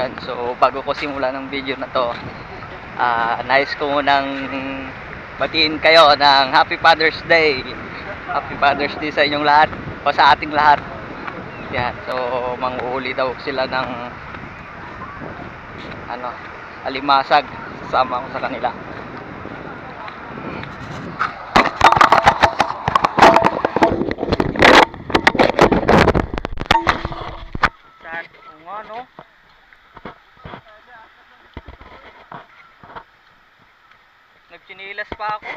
Yan, so bago ko simulan ng video na to, nais ko munang batiin kayo ng Happy Father's Day. Happy Father's Day sa inyong lahat o sa ating lahat. Yan, so manguhuli daw sila ng alimasag, sasama ko sa kanila. Nagchinilas pa ako.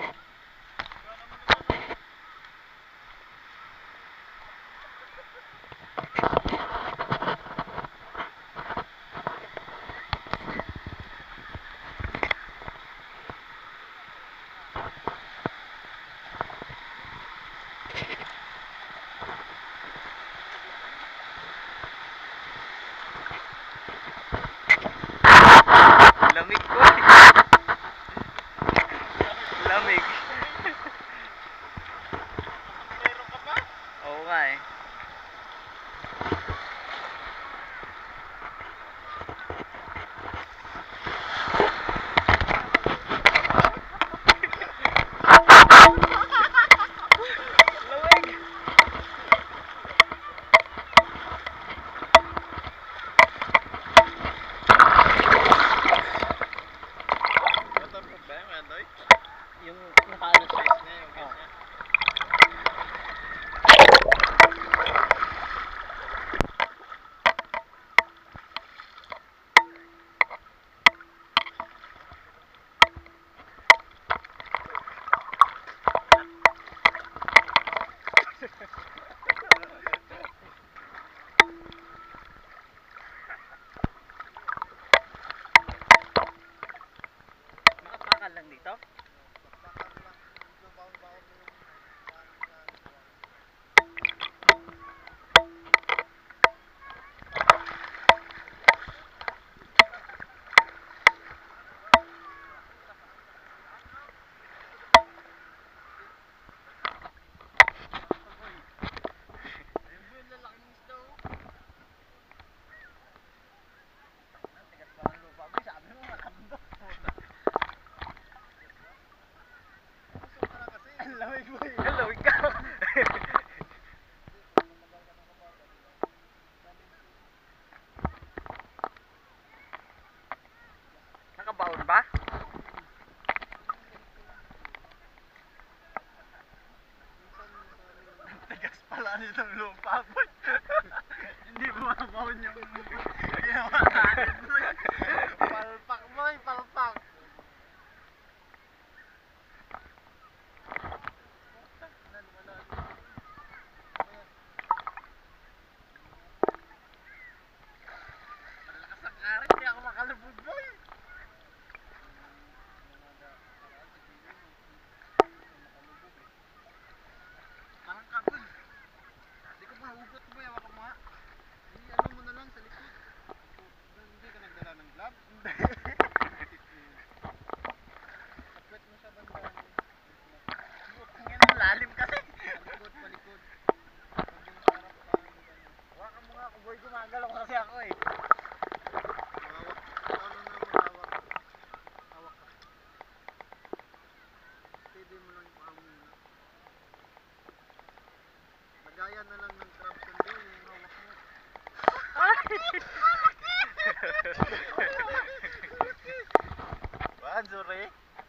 Lamig ko eh. Lamig. Meron ka pa? Oo nga eh. Yung nakaano size niya, yung case niya. Makapakal lang dito? Lamig ka. Nakabaon ba? Tigas pala nitong lupa. Hindi mo makabaon yung ginawa natin. Palpak boy, palpak. Hindi ako makalubog boy. Parang kapon. Hindi ko mahugot boy, awak mo nga. Ano mo na lang sa likod. Hindi ka nagdala ng glove? Hindi. Kapwet mo siya banda. Butang yan ang lalim kasi. Palikod, palikod. Hawakan mo nga ako boy, gumagalaw kasi ako eh. Lagayan na lang ng crab sundo yung hawak mo. Wan, sorry.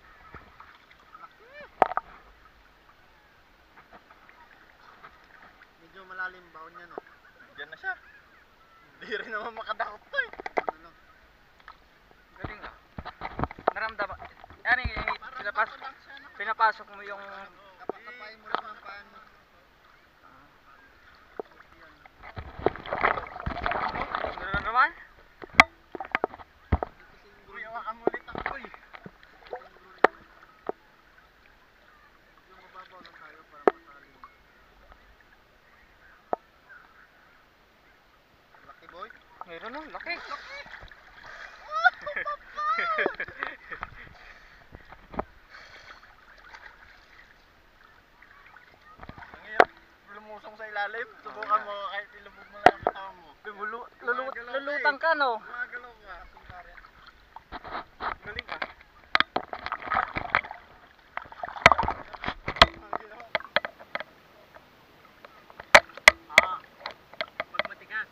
Medyo malalim baon niya no. Diyan na siya. Hindi rin naman makadakot to eh. Galing ah. Naramdaman. Yan pinapasok mo yung kapakapain mo lang ng paan mo. Ano naman? Uy, awakan mo ulit ako eh. Yung mababaw lang tayo para masaling. Laki boy? Meron no, laki. Laki! Lumusong sa ilalim, subukan mo kahit ilubog mo lang ang katawan mo. Lulutang ka no? Gumagalaw ka. Galing ka. Pag matigas.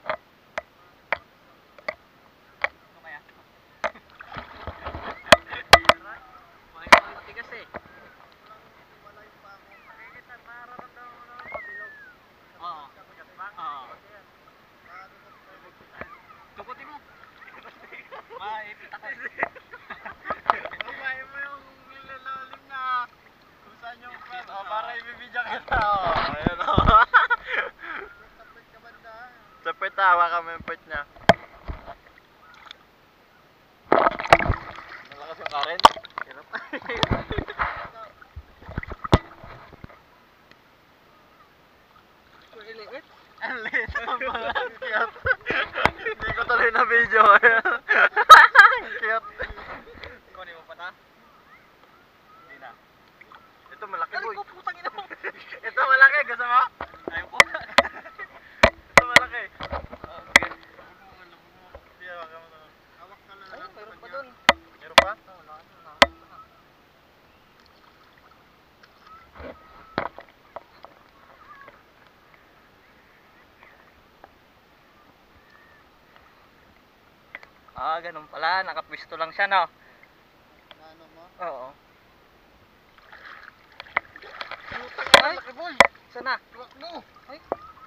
Ito kaya? Pag matigas eh. Oo. Oo. Tukutin mo. Maipit ako eh. Kumain mo yung nilalalim na kung saan yung pet. Para ibibidya kita. Ayan o. Sa pet hawa kami yung pet niya. Malakas yung current. Hirap. Ang liit ang cute. Hindi ko tuloy na video. Cute. Kunin mo pa ta? Hindi na. Ito malaki boy. Putang ina mo. Ito malaki. Gusto mo? Ayaw po. Ito malaki. Sige. Hindi, hawak ka mo na. Hawak ka na lang. Meron pa dun. Meron pa? Wala. Ganun pala. Nakapwisto lang siya, no? Ano mo? Oo. Ay, laki boy. Sana? Tuwak mo. Ay.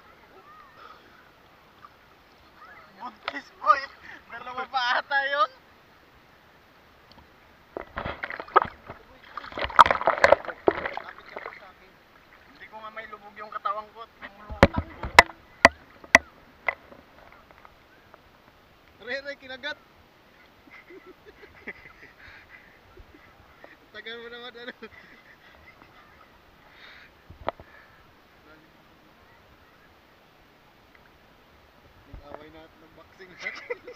Buntis boy. Dalawa pa ata yun. Lapit ka po sa akin. Hindi ko nga may lubog yung katawan ko at lumutang ko. Re, kinagat. Tagal mo naman ano. Nag-away na at nag-boxing na.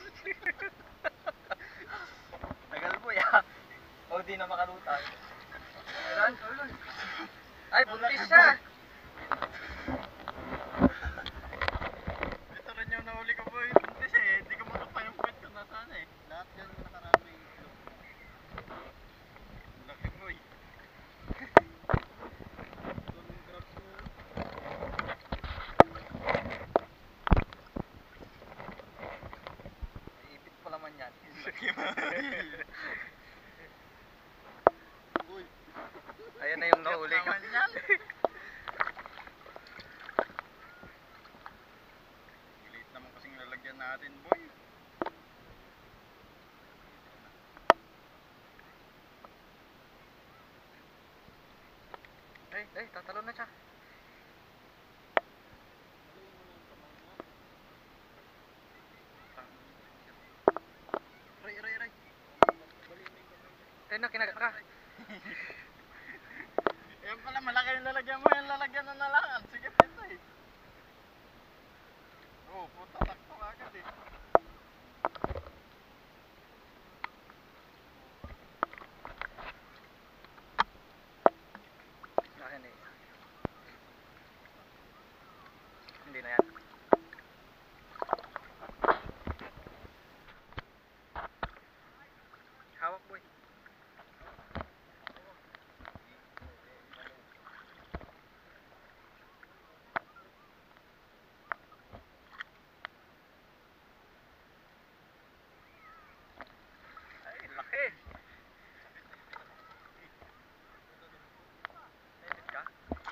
Tagal po ya. O di na makalutang. Ayan. Ay, buntis siya. Ito rin yung nahuli ko po yung buntis eh. Hindi ko makapa yung pet ko nasaan eh. Lahat yan yung nakarami itlog. Laki boy. Itong crabs mo. Ipit pa naman yan. Laki mo. Uy. Ayan na yung nahuli ko. Naman yan. Liit naman kasing lalagyan natin boy. Ay, tatalon na siya. Ray. Ay na, kinagat ka. Yan pala, malaki yung lalagyan mo. Yung lalagyan na nalangan. Sige, pwede eh. Oh, puta, takto agad eh. Ayan eh. Hindi na yan. Hawak boy. Ay, laki. Nainit ka?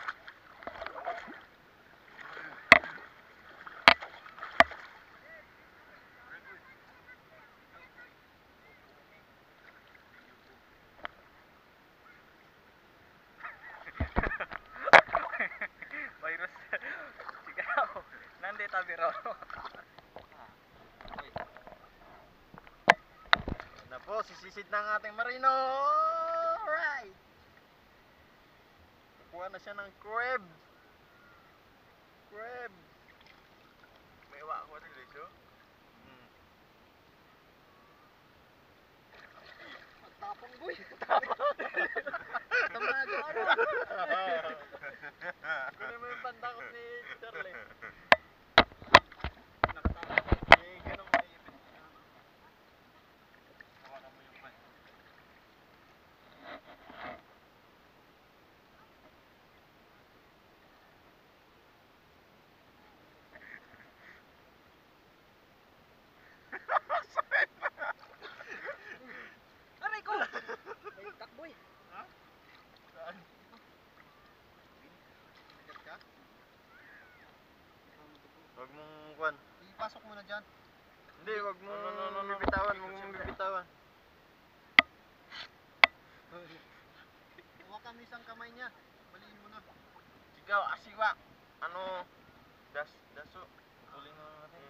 Virus. Sigaw. Nandi tabiro. Na po, sisisid na ang ating marino. Alright. Kukuha na siya ng crab. May iwa ako rin guys, oh. Tapong boy. Tamado ano. Kunin mo yung pandakot ni Charlie. Nakatapos. Eh, ganun maipit. Hawakan mo yung pan. Hindi, wag mo bibitawan, wag mo bibitawan. Huwag kami isang kamay niya. Baliin mo na. Sigaw, asiwa. Ano? Daso. Putulin na natin.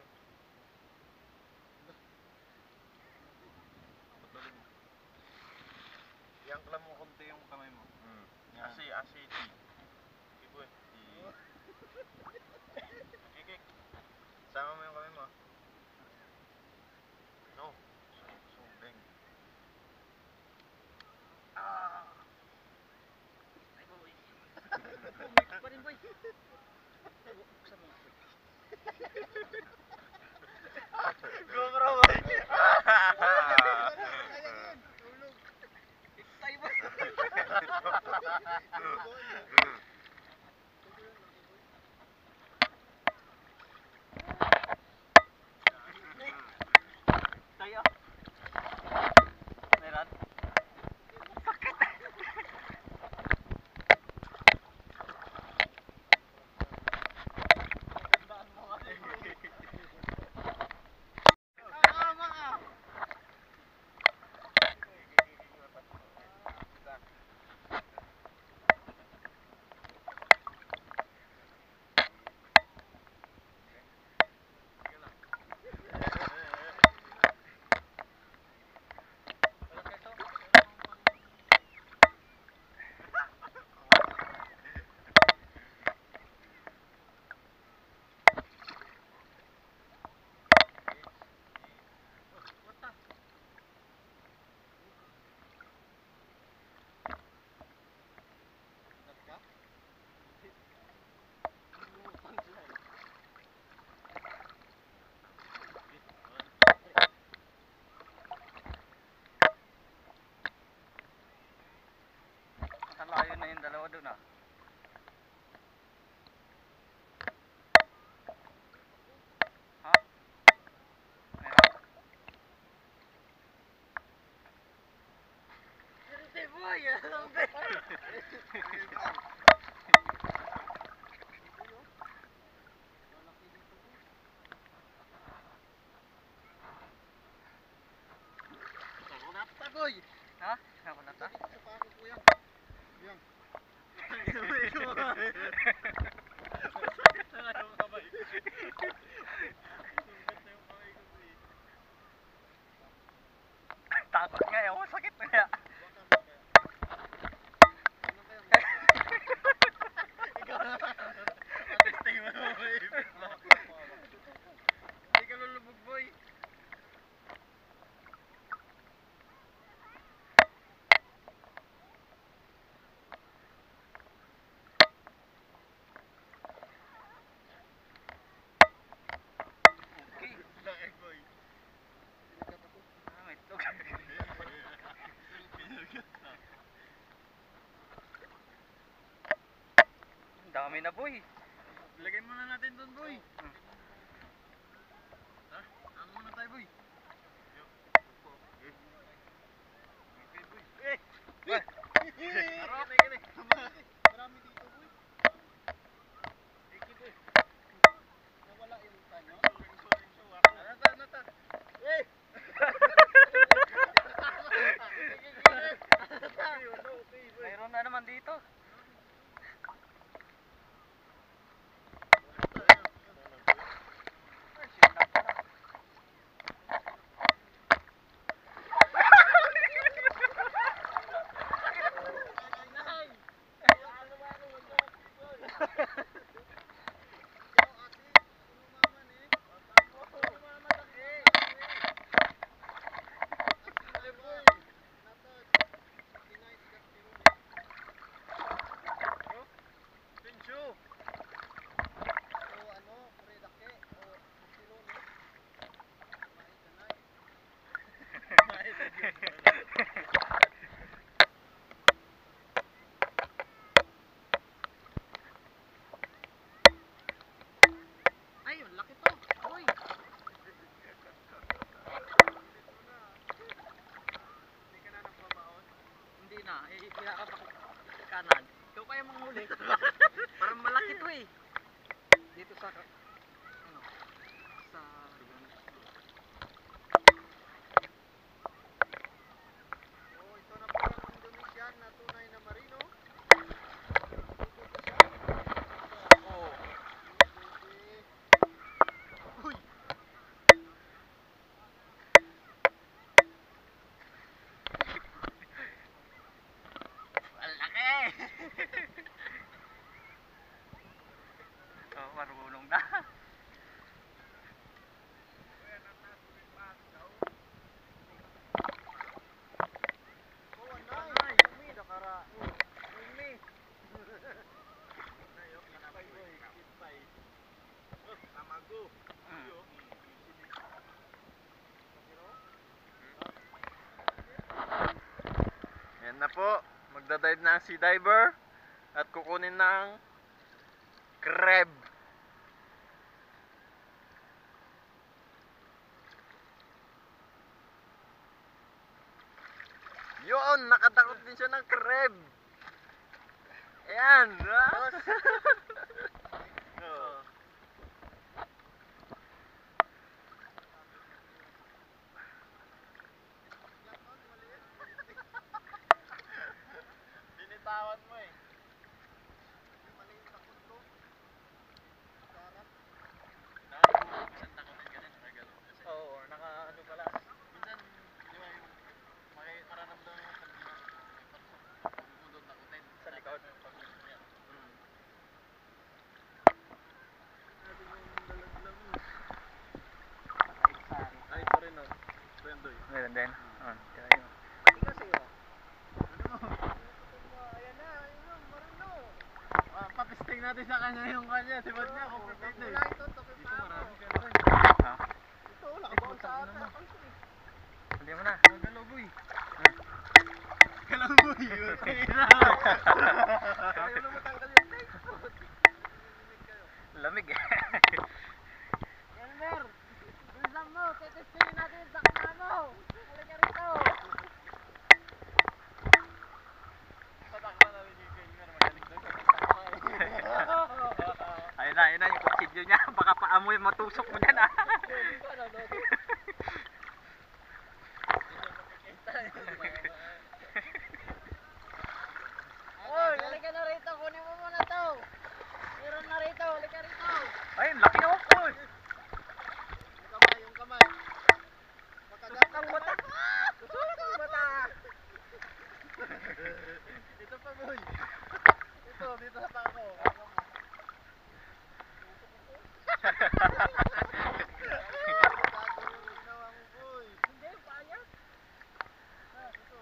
Putulin mo. Iangkla mo konti yung kamay mo. Asi, T. Iboy. Kikik. Sama mo yung kamay mo. No. Beng. Ay, boy. Pa rin, boy. Buksan mo. GoPro boy. Tay, boy. Tayo. Meron? Sakit. Layo na yung dalawa dun ah. Ha? Meron? Sirite boy! Boy! Ha? Ako na ta? Sa pako ko yan. Yan. Takot nga eh. Ako sakit na nga. Ikaw na. Atesting mo na boy. Hindi ka lulubog boy. Okay. Laki boy. Ah, may tug. Ang dami na boy. Lagay muna natin doon boy. Ha? Ano muna tayo boy? Okay boy. Arap! Marami dito boy. Iki boy. Nawala yung tanyo. Nata. Eh! Mayroon na naman dito. Ay, sinap na. Ay, laki to. Uy. Hindi ka na nagbabaon? Hindi na. Iiyak ako kanan. Ikaw kaya manghuli. Parang malaki to eh. Dito sa ano? Sa Magdadive na ang sea diver at kukunin ng crab. Yun, nakatakot din siya ng crab. Ayan. Oo. Binitawan mo eh. Yung maliit na punto. Sarap. Minsan takutin ka din, nagano kasi. Oo, naka ano pala. Minsan, di ba yung mararamdaman mo pag bumundot takutin. Sa likod. Ay, ito rin oh. Bendoy. Meron din. Pati kasi oh. Ayan na, marano. Papisting natin sa kanya yung kanya. Sibad niya, complete na eh. Wala ito, topi pa ako. Marami ka na rin. Ha? Ito, nakabaon sa ata. Hindi mo na. Galaboy. Galaboy. Ayaw na matanggal yung tape. Lamig eh. Elmer, bilisan mo, tetestingin natin yung sakna mo. Halika rito. Patakma na rin yung Elmer. Magaling doon sa patakma eh. Ayun na yung kutsilyo niya. Baka paamoy matusok mo dyan ah. Oy, halika na rito, kunin mo muna to. Meron na rito, halika rito. Ay, laki oh. Uy. Yung kamay. Makagat ang mata. Tusok ang mata. Ito pa boy. Ito, dito sa pako. Hindi, payat. Ito.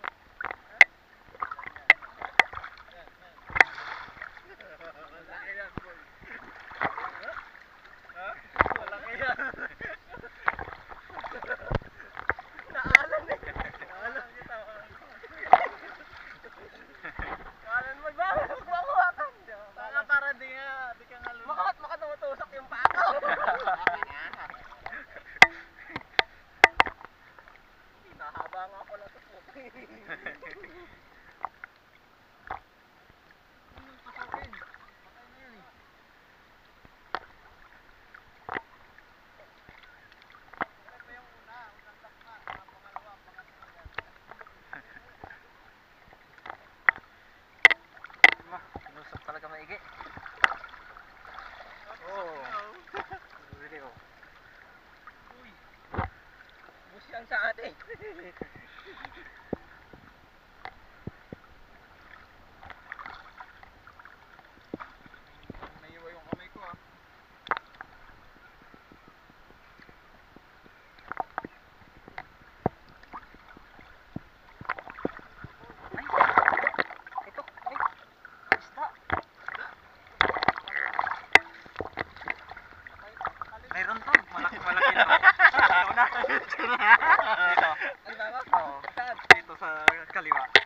Malaki yan, boy. Ha? Malaki yan. Naalan eh. Naalan kita. Naalan mo ba? Magbawakan. Baka para di ka nga lumakas. Baka tumutusok yung pako. Nahaba nga pala sa puti. Patay na yan eh. Ito yung una, unang lakma, pangalawa, pangatlo yan. Nusok talaga maigi. Oh. Really oh. Uy, bus yan sa atin. Naiiwa yung kamay ko ah. Ito. Ay. Isda. Mayroon to. Malaki to. Ito na. Dito. Ang tama? Oo. Dito sa kaliwa.